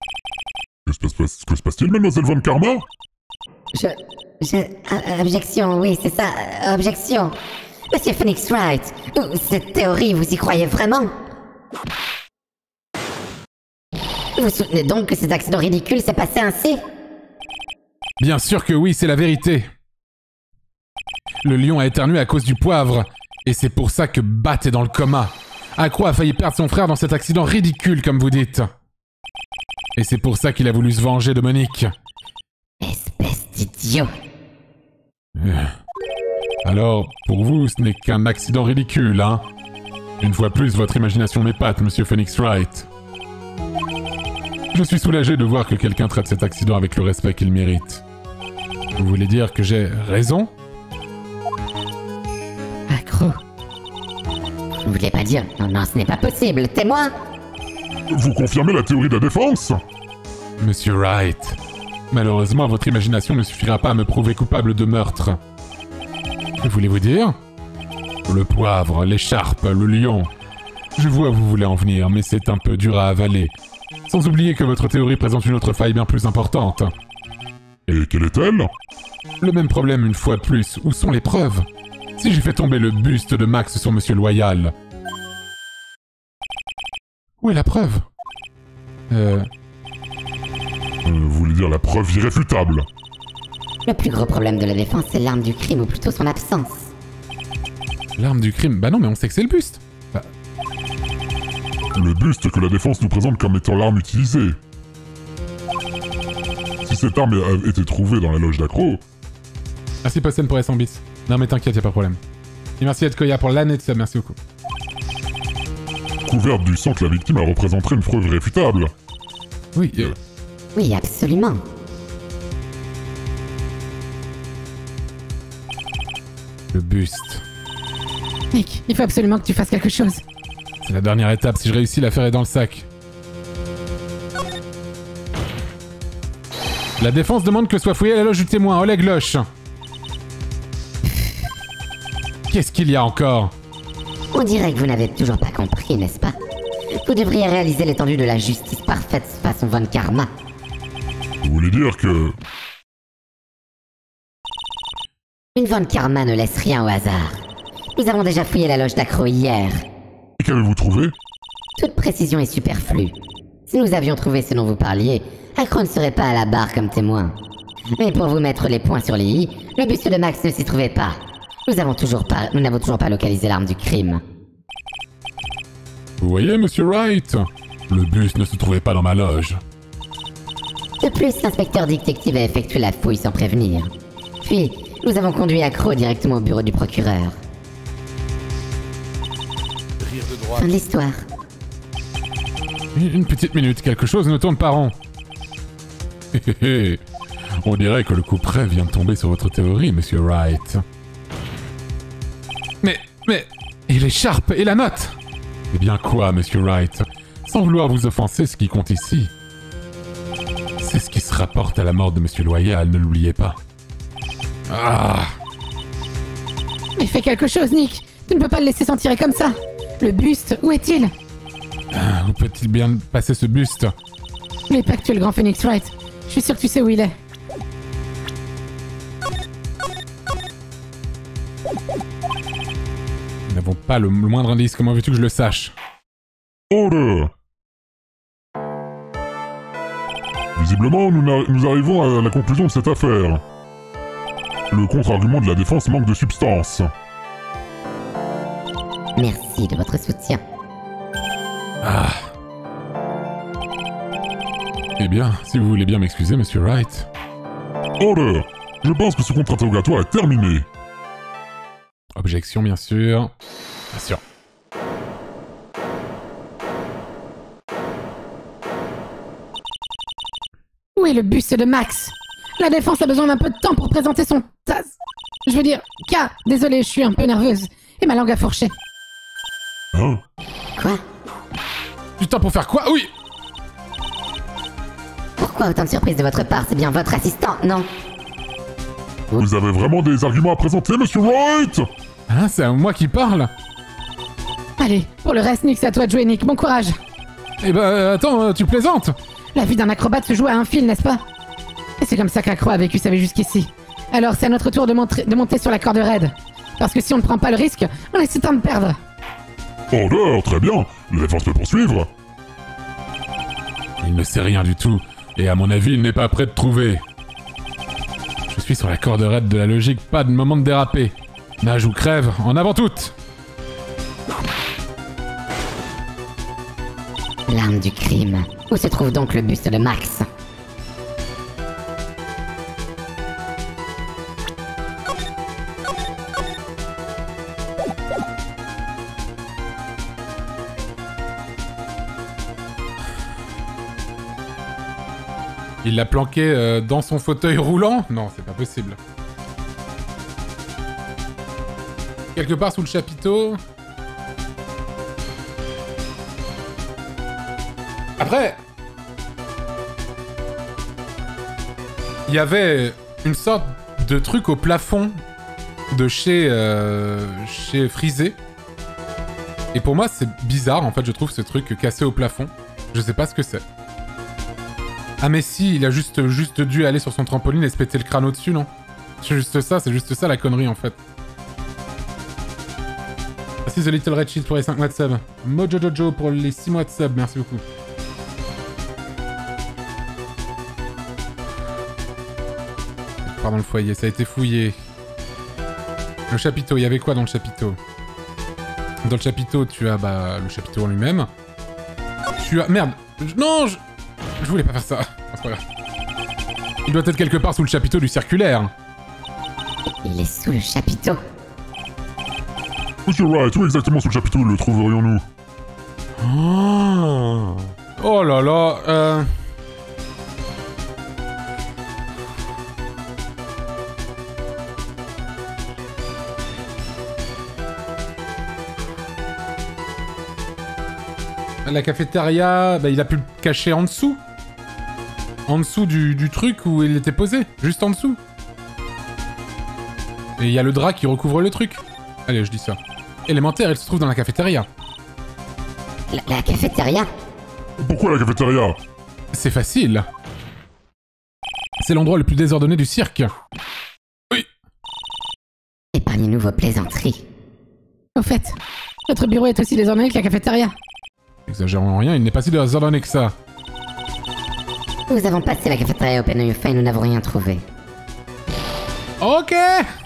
Que se passe-t-il, mademoiselle Von Karma? Objection, oui, c'est ça, objection. Monsieur Phoenix Wright, cette théorie, vous y croyez vraiment? Vous soutenez donc que cet accident ridicule s'est passé ainsi? Bien sûr que oui, c'est la vérité. Le lion a éternué à cause du poivre, et c'est pour ça que Bat est dans le coma. Accro a failli perdre son frère dans cet accident ridicule, comme vous dites. Et c'est pour ça qu'il a voulu se venger de Monique. Espèce d'idiot. Alors, pour vous, ce n'est qu'un accident ridicule, hein? Une fois plus, votre imagination m'épate, monsieur Phoenix Wright. Je suis soulagé de voir que quelqu'un traite cet accident avec le respect qu'il mérite. Vous voulez dire que j'ai raison? Accro. Vous voulez pas dire? Non, ce n'est pas possible, témoin! Vous confirmez la théorie de la défense? Monsieur Wright, malheureusement, votre imagination ne suffira pas à me prouver coupable de meurtre. Que voulez-vous dire? Le poivre, l'écharpe, le lion. Je vois où vous voulez en venir, mais c'est un peu dur à avaler. Sans oublier que votre théorie présente une autre faille bien plus importante. Et quelle est-elle? Le même problème une fois de plus, où sont les preuves? Si j'ai fait tomber le buste de Max sur Monsieur Loyal... Où est la preuve? Vous voulez dire la preuve irréfutable? Le plus gros problème de la défense, c'est l'arme du crime, ou plutôt son absence. L'arme du crime? Bah non, mais on sait que c'est le buste. Le buste que la défense nous présente comme étant l'arme utilisée. Si cette arme a été trouvée dans la loge d'Accro... Merci Posten pour les 100 bits. Non mais t'inquiète, y'a pas de problème. Et merci Edkoya pour l'année de ça, merci beaucoup. Couverte du sang que la victime a représenterait une preuve irréfutable. Oui, Oui, absolument. le buste. Nick, il faut absolument que tu fasses quelque chose. C'est la dernière étape, si je réussis, l'affaire est dans le sac. La défense demande que soit fouillée la loge du témoin, Oleg Loche. Qu'est-ce qu'il y a encore? On dirait que vous n'avez toujours pas compris, n'est-ce pas? Vous devriez réaliser l'étendue de la justice parfaite façon Von Karma. Vous voulez dire que... Une Von Karma ne laisse rien au hasard. Nous avons déjà fouillé la loge d'Accro hier. Et qu'avez-vous trouvé? Toute précision est superflue. Si nous avions trouvé ce dont vous parliez, Accro ne serait pas à la barre comme témoin. Mais pour vous mettre les points sur les i, le buste de Max ne s'y trouvait pas. Nous n'avons toujours pas localisé l'arme du crime. Vous voyez, monsieur Wright? Le buste ne se trouvait pas dans ma loge. De plus, l'inspecteur détective a effectué la fouille sans prévenir. Puis, nous avons conduit Accro directement au bureau du procureur. Fin de l'histoire. Une petite minute, quelque chose ne tourne pas rond. On dirait que le coup près vient de tomber sur votre théorie, monsieur Wright. Mais... Et l'écharpe et la note? Eh bien quoi, monsieur Wright? Sans vouloir vous offenser, ce qui compte ici, c'est ce qui se rapporte à la mort de monsieur Loyal, ne l'oubliez pas. Ah! Mais fais quelque chose, Nick. Tu ne peux pas le laisser s'en tirer comme ça. Le buste, où est-il? Où peut-il bien passer ce buste? Mais pas que tu es le grand Phoenix Wright. Je suis sûr que tu sais où il est. Nous n'avons pas le moindre indice, comment veux-tu que je le sache? Order! Visiblement, nous arrivons à la conclusion de cette affaire. Le contre-argument de la défense manque de substance. Merci de votre soutien. Ah. Eh bien, si vous voulez bien m'excuser, monsieur Wright. Order! Je pense que ce contre-interrogatoire est terminé. Objection, bien sûr. Bien sûr. Où est le buste de Max? La défense a besoin d'un peu de temps pour présenter son tasse. Je veux dire, K, désolé, je suis un peu nerveuse. Et ma langue a fourché. Hein? Quoi? Du temps pour faire quoi? Oui! Pourquoi autant de surprises de votre part? C'est bien votre assistant, non? Vous avez vraiment des arguments à présenter, monsieur Wright? Hein, c'est à moi qui parle? Allez, pour le reste, Nick, c'est à toi de jouer, Nick. Bon courage. Eh ben, attends, tu plaisantes? La vie d'un acrobate se joue à un fil, n'est-ce pas? Et c'est comme ça qu'Accro a vécu sa vie jusqu'ici. Alors c'est à notre tour de monter sur la corde raide. Parce que si on ne prend pas le risque, on est certain de perdre. Order, très bien. La défense peut poursuivre. Il ne sait rien du tout, et à mon avis, il n'est pas prêt de trouver. Je suis sur la corde raide de la logique, pas de moment de déraper. Nage ou crève, en avant toutes! L'arme du crime. Où se trouve donc le buste de Max? Il l'a planqué dans son fauteuil roulant? Non, c'est pas possible. Quelque part sous le chapiteau. Après, il y avait une sorte de truc au plafond de chez Frisé. Et pour moi, c'est bizarre, en fait, je trouve ce truc cassé au plafond. Je sais pas ce que c'est. Ah mais si, il a juste dû aller sur son trampoline et se péter le crâne au-dessus, non? C'est juste ça la connerie, en fait. Merci The Little Red Shield pour les 5 mois de sub. Mojo Jojo pour les 6 mois de sub, merci beaucoup. Pardon, le foyer, ça a été fouillé. Le chapiteau, il y avait quoi dans le chapiteau? Dans le chapiteau, tu as le chapiteau en lui-même. Tu as... Merde. Non, je voulais pas faire ça. C'est pas grave. Il doit être quelque part sous le chapiteau du circulaire. Il est sous le chapiteau. Monsieur Wright, où exactement sous le chapiteau le trouverions-nous? Oh là là, La cafétéria, il a pu le cacher en dessous. En dessous du truc où il était posé. Juste en dessous. Et il y a le drap qui recouvre le truc. Allez, je dis ça. Élémentaire, il se trouve dans la cafétéria. La cafétéria? Pourquoi la cafétéria? C'est facile. C'est l'endroit le plus désordonné du cirque. Oui. Épargnez-nous vos plaisanteries. Au fait, notre bureau est aussi désordonné que la cafétéria. Exagérons rien, il n'est pas si désordonné que ça. Nous avons passé la cafétéria au Penuyufa et nous n'avons rien trouvé. Ok.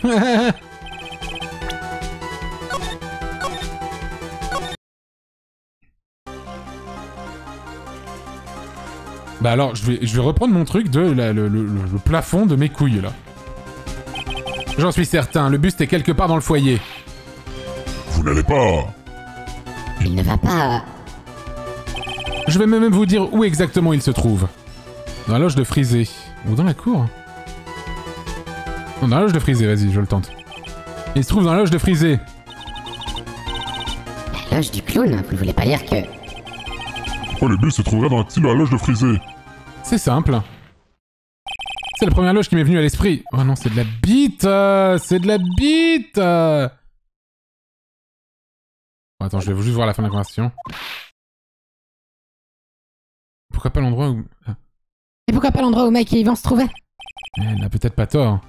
Alors, je vais reprendre mon truc de le plafond de mes couilles, là. J'en suis certain, le buste est quelque part dans le foyer. Vous n'allez pas... Il ne va pas... Je vais même vous dire où exactement il se trouve. Dans la loge de Frisé. Ou dans la cour? Non, dans la loge de Frisé, vas-y, je le tente. Il se trouve dans la loge de Frisé. La loge du clown? Vous ne voulez pas dire que... Pourquoi le bus se trouverait dans la loge de Frisé? C'est simple. C'est la première loge qui m'est venue à l'esprit. Oh non, c'est de la bite. C'est de la bite. Bon, attends, je vais juste voir la fin de la conversation. Pourquoi pas l'endroit où... Et pourquoi pas l'endroit où Mike et Yvan se trouvaient? Elle n'a peut-être pas tort.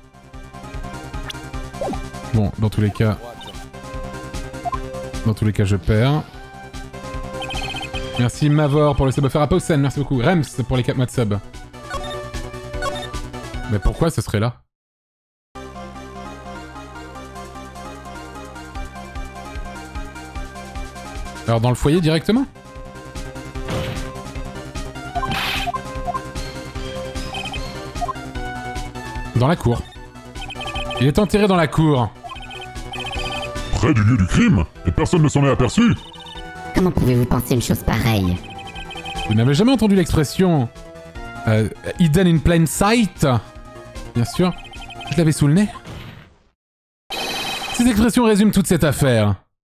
Bon, dans tous les cas... je perds. Merci Mavor pour le sub offert à Pausen, merci beaucoup. Rems pour les 4 mois de sub. Mais pourquoi ce serait là? Alors dans le foyer directement? Dans la cour. Il est enterré dans la cour. Près du lieu du crime? Et personne ne s'en est aperçu? Comment pouvez-vous penser une chose pareille? Vous n'avez jamais entendu l'expression hidden in plain sight? Bien sûr. Je l'avais sous le nez. Ces expressions résument toute cette affaire.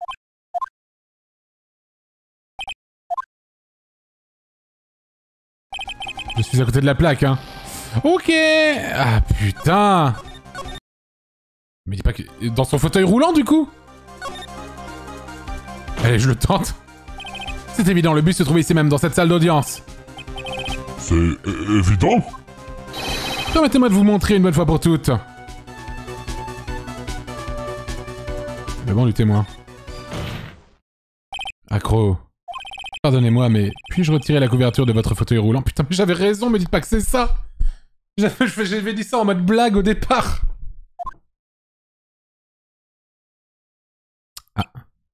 Je suis à côté de la plaque, hein. Ok. Ah putain. Mais dis pas que... Dans son fauteuil roulant, du coup? Allez, je le tente. C'est évident, le bus se trouvait ici même, dans cette salle d'audience. C'est évident. Permettez-moi de vous montrer une bonne fois pour toutes. Le banc du témoin. Accro. Pardonnez-moi, mais puis-je retirer la couverture de votre fauteuil roulant? Putain, mais j'avais raison, me dites pas que c'est ça. J'avais dit ça en mode blague au départ. Ah.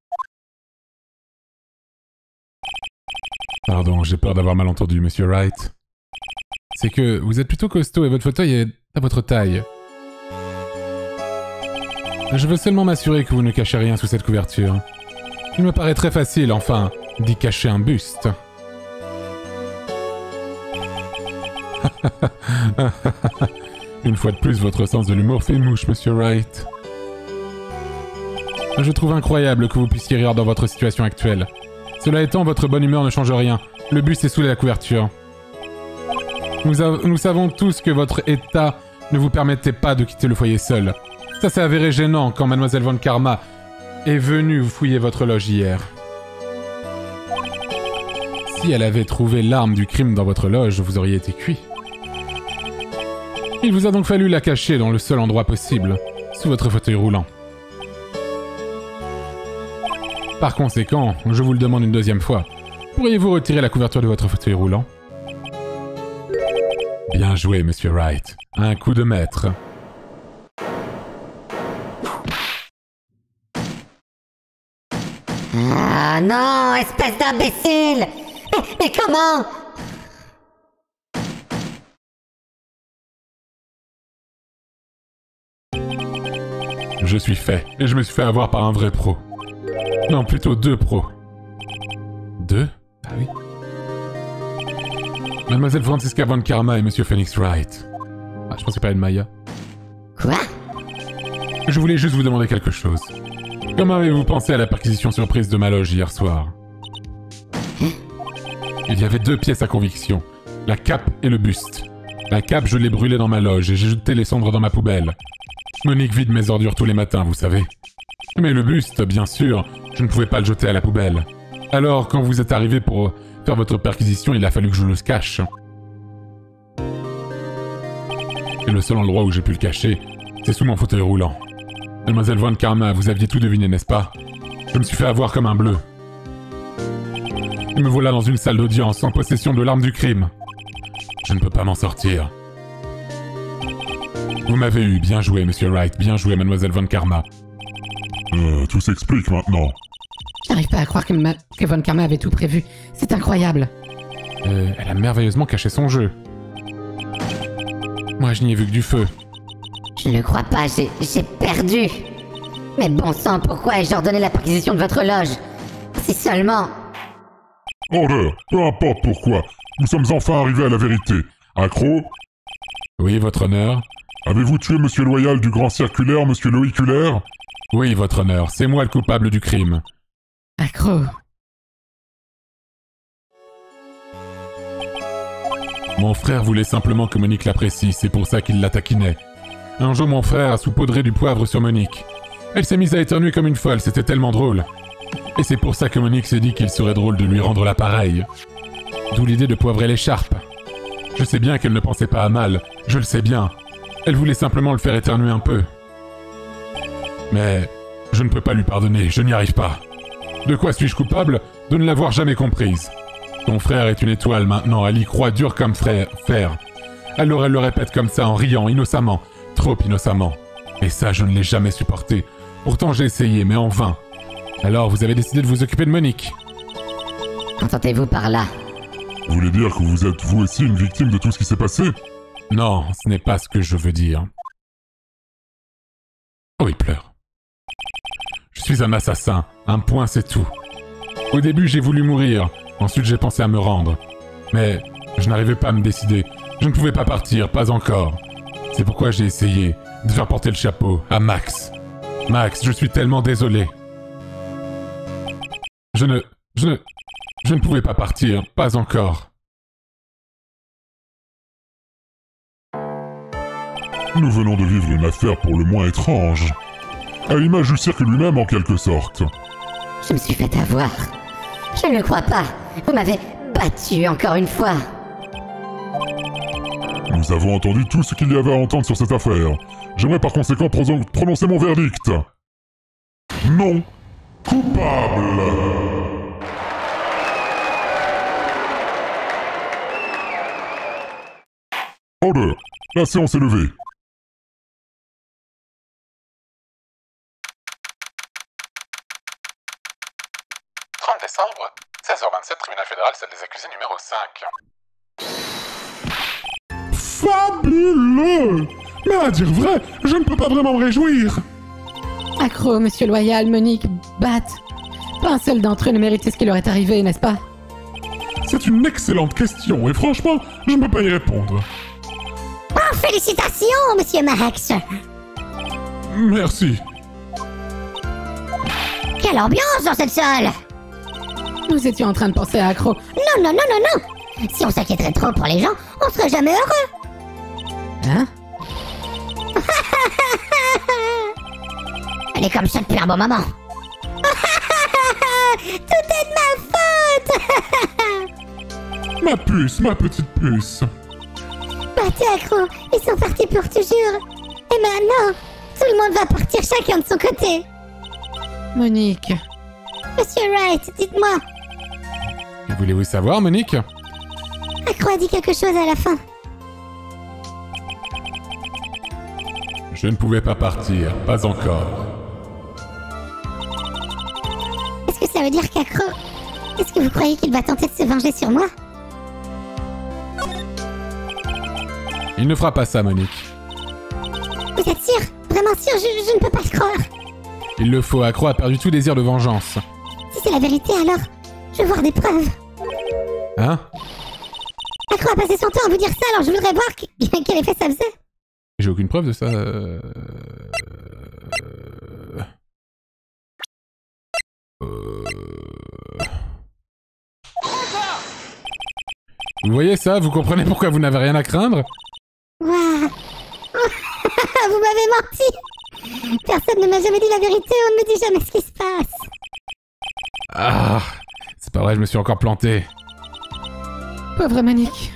Pardon, j'ai peur d'avoir mal entendu, monsieur Wright. C'est que vous êtes plutôt costaud et votre fauteuil est à votre taille. Je veux seulement m'assurer que vous ne cachez rien sous cette couverture. Il me paraît très facile, enfin, d'y cacher un buste. Une fois de plus, votre sens de l'humour fait mouche, monsieur Wright. Je trouve incroyable que vous puissiez rire dans votre situation actuelle. Cela étant, votre bonne humeur ne change rien. Le buste est sous la couverture. Nous savons tous que votre état ne vous permettait pas de quitter le foyer seul. Ça s'est avéré gênant quand Mademoiselle Von Karma est venue fouiller votre loge hier. Si elle avait trouvé l'arme du crime dans votre loge, vous auriez été cuit. Il vous a donc fallu la cacher dans le seul endroit possible, sous votre fauteuil roulant. Par conséquent, je vous le demande une deuxième fois. Pourriez-vous retirer la couverture de votre fauteuil roulant? Bien joué, monsieur Wright. Un coup de maître. Ah non, espèce d'imbécile! Mais comment? Je suis fait, et je me suis fait avoir par un vrai pro. Non, plutôt deux pros. Deux? Ah oui. Mademoiselle Franziska Von Karma et Monsieur Phoenix Wright. Ah, je pensais pas à une Maya. Quoi? Je voulais juste vous demander quelque chose. Comment avez-vous pensé à la perquisition surprise de ma loge hier soir? Il y avait deux pièces à conviction. La cape et le buste. La cape, je l'ai brûlée dans ma loge et j'ai jeté les cendres dans ma poubelle. Monique vide mes ordures tous les matins, vous savez. Mais le buste, bien sûr, je ne pouvais pas le jeter à la poubelle. Alors, quand vous êtes arrivé pour faire votre perquisition, il a fallu que je le cache. Et le seul endroit où j'ai pu le cacher, c'est sous mon fauteuil roulant. Mademoiselle Von Karma, vous aviez tout deviné, n'est-ce pas? Je me suis fait avoir comme un bleu. Et me voilà dans une salle d'audience, en possession de l'arme du crime. Je ne peux pas m'en sortir. Vous m'avez eu, bien joué, monsieur Wright, bien joué, Mademoiselle Von Karma. Tout s'explique maintenant. J'arrive pas à croire que Von Karma avait tout prévu. C'est incroyable. Elle a merveilleusement caché son jeu. Moi, je n'y ai vu que du feu. Je ne crois pas, j'ai perdu. Mais bon sang, pourquoi ai-je ordonné la perquisition de votre loge? Si seulement... Order, peu importe pourquoi. Nous sommes enfin arrivés à la vérité. Accro? Oui, votre honneur. Avez-vous tué Monsieur Loyal du Grand Circulaire, Monsieur Loïculaire? Oui, votre honneur, c'est moi le coupable du crime. Accro. Mon frère voulait simplement que Monique l'apprécie, c'est pour ça qu'il la taquinait. Un jour, mon frère a saupoudré du poivre sur Monique. Elle s'est mise à éternuer comme une folle, c'était tellement drôle. Et c'est pour ça que Monique s'est dit qu'il serait drôle de lui rendre l'appareil. D'où l'idée de poivrer l'écharpe. Je sais bien qu'elle ne pensait pas à mal, je le sais bien. Elle voulait simplement le faire éternuer un peu. Mais je ne peux pas lui pardonner, je n'y arrive pas. De quoi suis-je coupable? De ne l'avoir jamais comprise. Ton frère est une étoile maintenant, elle y croit dur comme fer. Alors elle le répète comme ça en riant, innocemment. Trop innocemment. Et ça, je ne l'ai jamais supporté. Pourtant, j'ai essayé, mais en vain. Alors, vous avez décidé de vous occuper de Monique. Entendez-vous par là? Vous voulez dire que vous êtes vous aussi une victime de tout ce qui s'est passé? Non, ce n'est pas ce que je veux dire. Oh, il pleure. Je suis un assassin. Un point, c'est tout. Au début, j'ai voulu mourir. Ensuite, j'ai pensé à me rendre. Mais je n'arrivais pas à me décider. Je ne pouvais pas partir, pas encore. C'est pourquoi j'ai essayé de faire porter le chapeau à Max. Max, je suis tellement désolé. Je ne pouvais pas partir, pas encore. Nous venons de vivre une affaire pour le moins étrange. À l'image du cirque lui-même en quelque sorte. Je me suis fait avoir. Je ne le crois pas. Vous m'avez battu encore une fois. Nous avons entendu tout ce qu'il y avait à entendre sur cette affaire. J'aimerais par conséquent prononcer mon verdict. Non coupable. Order. La séance est levée. 30 décembre, 16h27, tribunal fédéral, salle des accusés numéro 5. Fabuleux! Mais à dire vrai, je ne peux pas vraiment me réjouir. Accro, Monsieur Loyal, Monique, Bat. Pas un seul d'entre eux ne méritait ce qui leur est arrivé, n'est-ce pas? C'est une excellente question et franchement, je ne peux pas y répondre. Oh, félicitations, Monsieur Max. Merci. Quelle ambiance dans cette salle. Nous étions en train de penser à Accro. Non, non, non, non, non. Si on s'inquiéterait trop pour les gens, on serait jamais heureux. Hein? Elle est comme ça depuis un bon moment. Tout est de ma faute. Ma puce, ma petite puce. Battez Accro, ils sont partis pour toujours. Et maintenant, tout le monde va partir chacun de son côté. Monique. Monsieur Wright, dites-moi, Que voulez-vous savoir, Monique? Accro a dit quelque chose à la fin. Je ne pouvais pas partir, pas encore. Est-ce que ça veut dire qu'Accro... Est-ce que vous croyez qu'il va tenter de se venger sur moi? Il ne fera pas ça, Monique. Vous êtes sûr? Vraiment sûr? Je ne peux pas le croire. Il le faut, Accro a perdu tout désir de vengeance. Si c'est la vérité, alors, je veux voir des preuves. Hein? Accro a passé son temps à vous dire ça, alors je voudrais voir quel effet ça faisait. J'ai aucune preuve de ça. Vous voyez ça? Vous comprenez pourquoi vous n'avez rien à craindre? Waouh. Vous m'avez menti. Personne ne m'a jamais dit la vérité, on ne me dit jamais ce qui se passe. Ah! C'est pas vrai, je me suis encore planté. Pauvre Monique.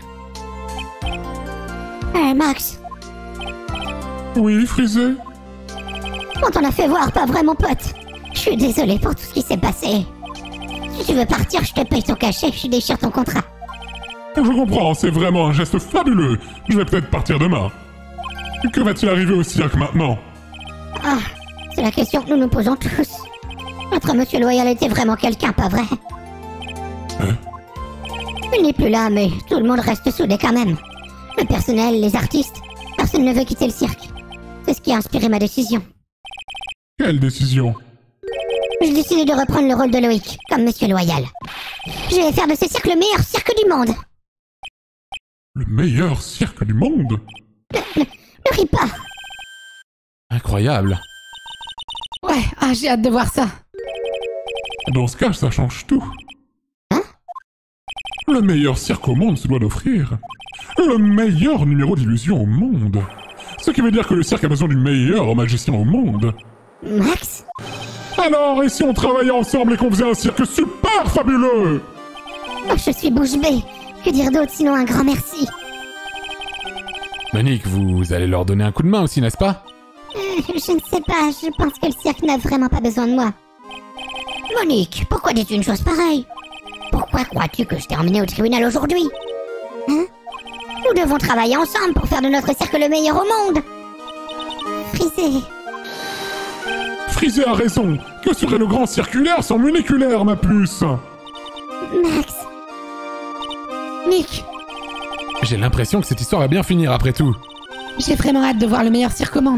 Max, Oui, Frisé? on t'en a fait voir, pas vrai, mon pote. Je suis désolé pour tout ce qui s'est passé. Si tu veux partir, je te paye ton cachet, je déchire ton contrat. Je comprends, c'est vraiment un geste fabuleux. Je vais peut-être partir demain. Que va-t-il arriver au cirque maintenant? Ah, c'est la question que nous nous posons tous. Notre monsieur Loyal était vraiment quelqu'un, pas vrai? Hein? Il n'est plus là, mais tout le monde reste soudé quand même. Le personnel, les artistes, personne ne veut quitter le cirque. C'est ce qui a inspiré ma décision. Quelle décision? J'ai décidé de reprendre le rôle de Loïc, comme monsieur Loyal. Je vais faire de ce cirque le meilleur cirque du monde. Le meilleur cirque du monde? Ne ris pas. Incroyable. Ouais, ah, j'ai hâte de voir ça. Dans ce cas, ça change tout. Hein? Le meilleur cirque au monde se doit d'offrir le meilleur numéro d'illusion au monde. Ce qui veut dire que le cirque a besoin du meilleur magicien au monde. Max? Alors, et si on travaillait ensemble et qu'on faisait un cirque super fabuleux? Oh, je suis bouche bée. Que dire d'autre sinon un grand merci? Monique, vous allez leur donner un coup de main aussi, n'est-ce pas? Je ne sais pas, je pense que le cirque n'a vraiment pas besoin de moi. Monique, pourquoi dis-tu une chose pareille? Pourquoi crois-tu que je t'ai emmené au tribunal aujourd'hui? Hein? Nous devons travailler ensemble pour faire de notre cirque le meilleur au monde. Frisé. Frisé a raison. Que serait le grand circulaire sans moléculaire, ma puce? Max. Nick, J'ai l'impression que cette histoire va bien finir après tout. j'ai vraiment hâte de voir le meilleur cirque au monde.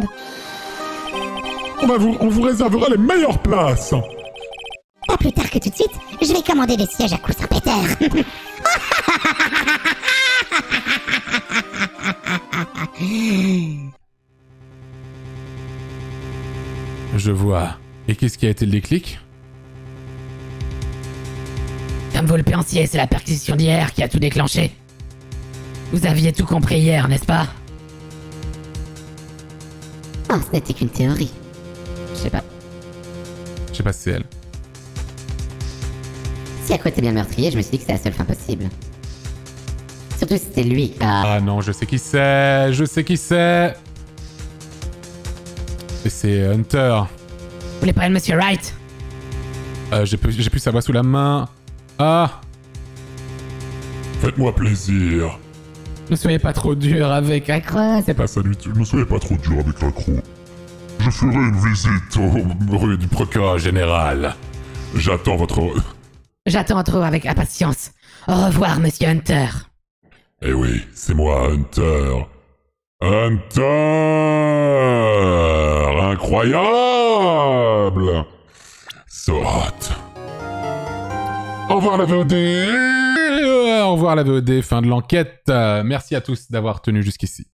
On vous réservera les meilleures places. Pas plus tard que tout de suite, je vais commander des sièges à coups Saint-Péter. Je vois. Et qu'est-ce qui a été le déclic? Comme vous le pensiez, c'est la perquisition d'hier qui a tout déclenché. Vous aviez tout compris hier, n'est-ce pas? Oh, ce n'était qu'une théorie. Je sais pas. Je sais pas si c'est elle. Si Accro était bien meurtrier, je me suis dit que c'était la seule fin possible. Surtout si c'était lui. Ah, Ah non, je sais qui c'est, je sais qui c'est. Et c'est Hunter. Vous voulez parler de Monsieur Wright? J'ai plus sa voix sous la main. Ah, Faites-moi plaisir. Ne soyez pas trop dur avec Accro, c'est pas... Ah, salut, ne soyez pas trop dur avec l'accro. Je ferai une visite aux rue du procureur général. J'attends votre... J'attends trop avec impatience. Au revoir, Monsieur Hunter. Eh oui, c'est moi, Hunter. Hunter! Incroyable! Sorate. au revoir la VOD. Au revoir la VOD, fin de l'enquête. Merci à tous d'avoir tenu jusqu'ici.